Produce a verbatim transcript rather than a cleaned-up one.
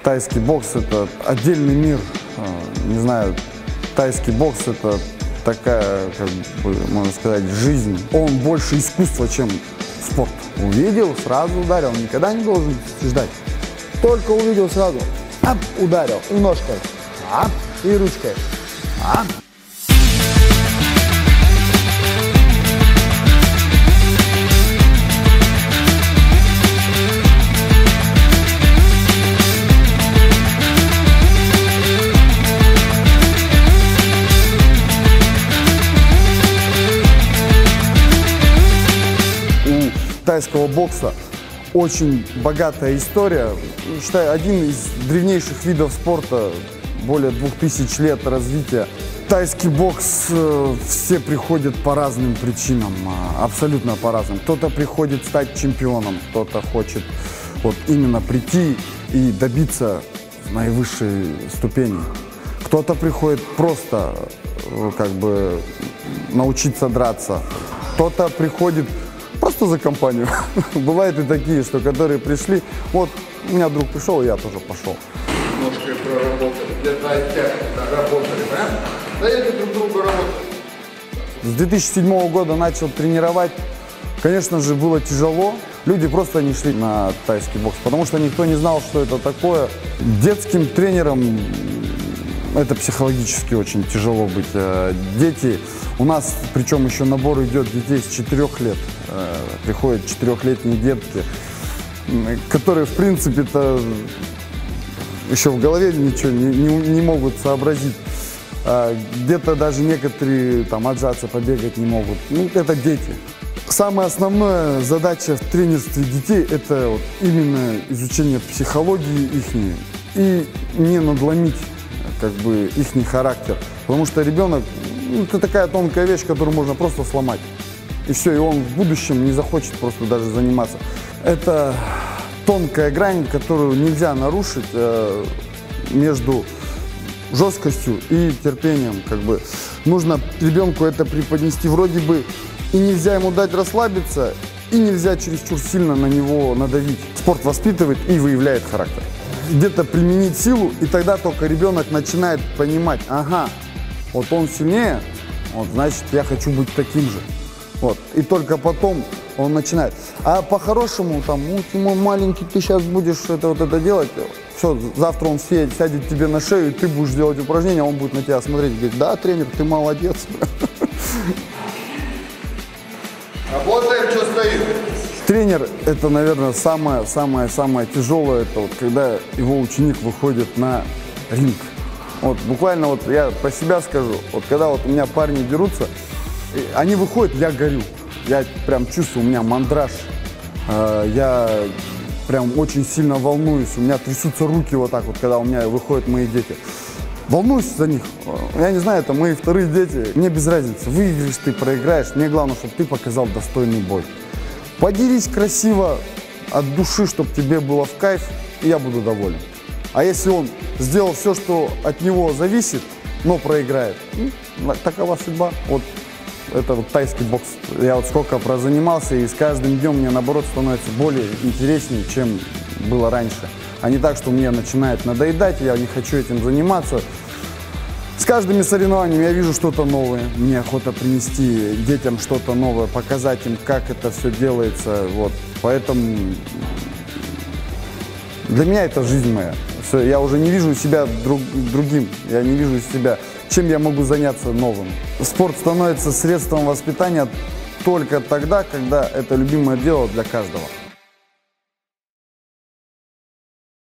Тайский бокс – это отдельный мир. Не знаю, тайский бокс – это такая, как бы, можно сказать, жизнь. Он больше искусство, чем спорт. Увидел, сразу ударил. Никогда не должен ждать. Только увидел, сразу ап, ударил. И ножкой, ап, и ручкой. Ап. Тайского бокса очень богатая история. Считаю, один из древнейших видов спорта, более двух тысяч лет развития. Тайский бокс, все приходят по разным причинам, абсолютно по разным. Кто-то приходит стать чемпионом, кто-то хочет вот именно прийти и добиться наивысшей ступени. Кто-то приходит просто как бы научиться драться, кто-то приходит просто за компанию. Бывают и такие, что которые пришли, вот у меня друг пришел, и я тоже пошел. Ножкой проработали, где-то оттяг работали, правильно? Даете друг другу работать. С две тысячи седьмого года начал тренировать. Конечно же, было тяжело. Люди просто не шли на тайский бокс, потому что никто не знал, что это такое. Детским тренером это психологически очень тяжело быть. Дети, у нас, причем еще набор идет детей с четырёх лет. Приходят четырехлетние детки, которые, в принципе-то, еще в голове ничего не, не, не могут сообразить. Где-то даже некоторые там отжаться, побегать не могут. Ну, это дети. Самая основная задача в тренерстве детей – это вот именно изучение психологии ихней и не надломить как бы ихний характер. Потому что ребенок ну, – это такая тонкая вещь, которую можно просто сломать. И все, и он в будущем не захочет просто даже заниматься. Это тонкая грань, которую нельзя нарушить э, между жесткостью и терпением. Как бы. Нужно ребенку это преподнести вроде бы, и нельзя ему дать расслабиться, и нельзя чересчур сильно на него надавить. Спорт воспитывает и выявляет характер. Где-то применить силу, и тогда только ребенок начинает понимать, ага, вот он сильнее, вот, значит, я хочу быть таким же. Вот. И только потом он начинает. А по-хорошему, там, ну, Тимон маленький, ты сейчас будешь это вот это делать. Все, завтра он сядет, сядет тебе на шею, и ты будешь делать упражнения, он будет на тебя смотреть и говорить, да, тренер, ты молодец. Работаем, что стоит. Тренер – это, наверное, самое-самое-самое тяжелое, это вот когда его ученик выходит на ринг. Вот буквально вот я про себя скажу, вот когда вот у меня парни дерутся, они выходят, я горю, я прям чувствую, у меня мандраж, я прям очень сильно волнуюсь, у меня трясутся руки вот так вот, когда у меня выходят мои дети. Волнуюсь за них, я не знаю, это мои вторые дети, мне без разницы, выиграешь ты, проиграешь, мне главное, чтобы ты показал достойный бой. Подерись красиво, от души, чтобы тебе было в кайф, и я буду доволен. А если он сделал все, что от него зависит, но проиграет, ну, такова судьба. Вот. Это вот тайский бокс. Я вот сколько прозанимался, и с каждым днем мне, наоборот, становится более интереснее, чем было раньше. А не так, что мне начинает надоедать, я не хочу этим заниматься. С каждыми соревнованиями я вижу что-то новое. Мне охота принести детям что-то новое, показать им, как это все делается. Вот. Поэтому для меня это жизнь моя. Все, я уже не вижу себя друг, другим, я не вижу себя, чем я могу заняться новым. Спорт становится средством воспитания только тогда, когда это любимое дело для каждого.